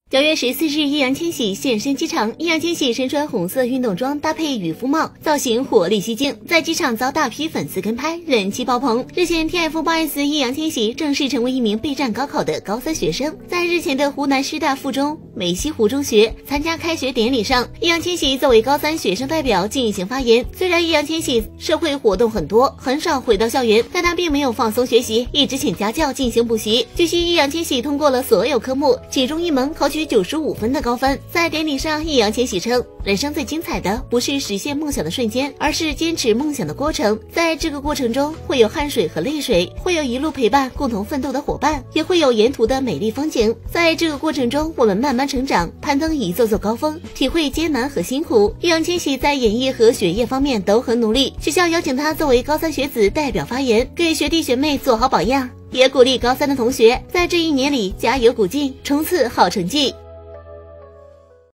9月14日，易烊千玺现身机场。易烊千玺身穿红色运动装，搭配渔夫帽，造型活力吸睛，在机场遭大批粉丝跟拍，人气爆棚。日前 TFBOYS 易烊千玺正式成为一名备战高考的高三学生，在日前的湖南师大附中梅溪湖中学参加开学典礼上，易烊千玺作为高三学生代表进行发言。虽然易烊千玺社会活动很多，很少回到校园，但他并没有放松学习，一直请家教进行补习。据悉，易烊千玺通过了所有科目，其中一门考取95分的高分。在典礼上，易烊千玺称，人生最精彩的不是实现梦想的瞬间，而是坚持梦想的过程。在这个过程中，会有汗水和泪水，会有一路陪伴共同奋斗的伙伴，也会有沿途的美丽风景。在这个过程中，我们慢慢成长，攀登一座座高峰，体会艰难和辛苦。易烊千玺在演艺和学业方面都很努力，学校邀请他作为高三学子代表发言，给学弟学妹做好榜样，也鼓励高三的同学在这一年里加油鼓劲，冲刺好成绩。